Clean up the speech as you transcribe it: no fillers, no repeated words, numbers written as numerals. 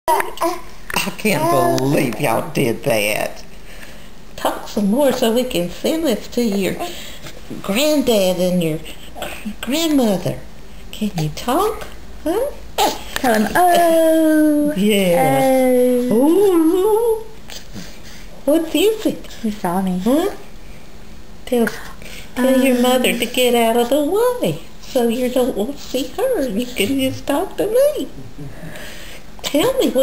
I can't believe y'all did that. Talk some more so we can send this to your granddad and your grandmother. Can you talk? Huh? Tell him, oh. Yeah. Oh. Ooh. What is it? He saw me. Huh? Tell your mother to get out of the way so you don't want to see her. You can just talk to me. Tell me what